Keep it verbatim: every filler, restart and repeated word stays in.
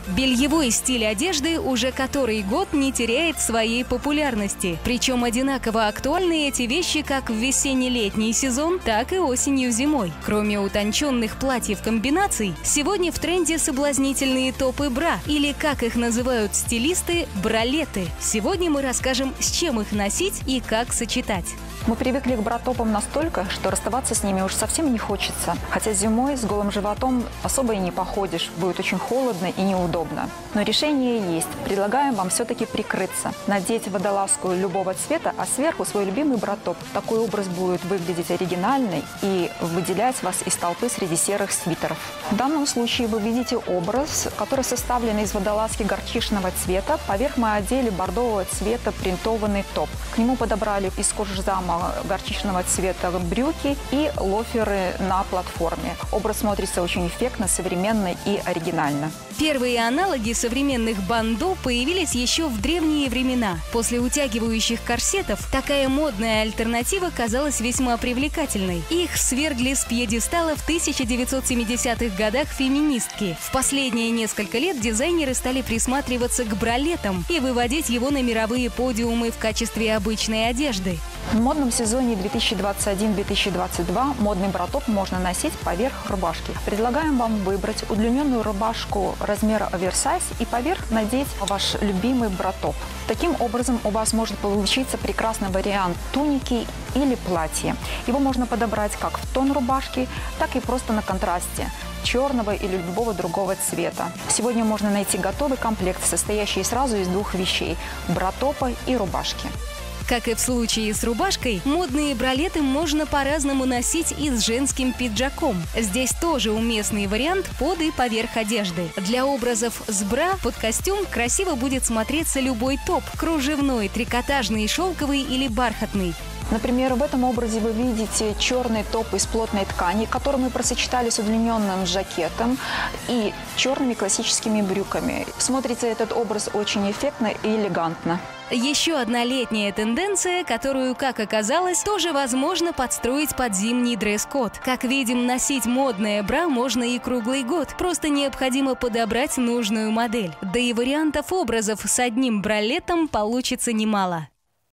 Бельевой стиль одежды уже который год не теряет своей популярности. Причем одинаково актуальны эти вещи как в весенне-летний сезон, так и осенью-зимой. Кроме утонченных платьев-комбинаций, сегодня в тренде соблазнительные топы-бра, или, как их называют стилисты, бралеты. Сегодня мы расскажем, с чем их носить и как сочетать. Мы привыкли к бра-топам настолько, что расставаться с ними уж совсем не хочется. Хотя зимой с голым животом особо и не походишь, будет очень холодно и неудобно. Но решение есть. Предлагаем вам все-таки прикрыться. Надеть водолазку любого цвета, а сверху свой любимый бра-топ. Такой образ будет выглядеть оригинально и выделять вас из толпы среди серых свитеров. В данном случае вы видите образ, который составлен из водолазки горчичного цвета. Поверх мы одели бордового цвета принтованный топ. К нему подобрали из кожзама горчичного цвета брюки и лоферы на платформе. Образ смотрится очень эффектно, современно и оригинально. Первые аналоги современных бандо появились еще в древние времена. После утягивающих корсетов такая модная альтернатива казалась весьма привлекательной. Их свергли с пьедестала в тысяча девятьсот семидесятых годах феминистки. В последние несколько лет дизайнеры стали присматриваться к бралетам и выводить его на мировые подиумы в качестве обычной одежды. В модном сезоне две тысячи двадцать один — две тысячи двадцать два модный бра-топ можно носить поверх рубашки. Предлагаем вам выбрать удлиненную рубашку размера оверсайз и поверх надеть ваш любимый бра-топ. Таким образом у вас может получиться прекрасный вариант туники или платья. Его можно подобрать как в тон рубашки, так и просто на контрасте черного или любого другого цвета. Сегодня можно найти готовый комплект, состоящий сразу из двух вещей – бра-топа и рубашки. Как и в случае с рубашкой, модные бралеты можно по-разному носить и с женским пиджаком. Здесь тоже уместный вариант под и поверх одежды. Для образов с бра под костюм красиво будет смотреться любой топ – кружевной, трикотажный, шелковый или бархатный. Например, в этом образе вы видите черный топ из плотной ткани, который мы просочетали с удлиненным жакетом и черными классическими брюками. Смотрится этот образ очень эффектно и элегантно. Еще одна летняя тенденция, которую, как оказалось, тоже возможно подстроить под зимний дресс-код. Как видим, носить модное бра можно и круглый год, просто необходимо подобрать нужную модель. Да и вариантов образов с одним бралетом получится немало.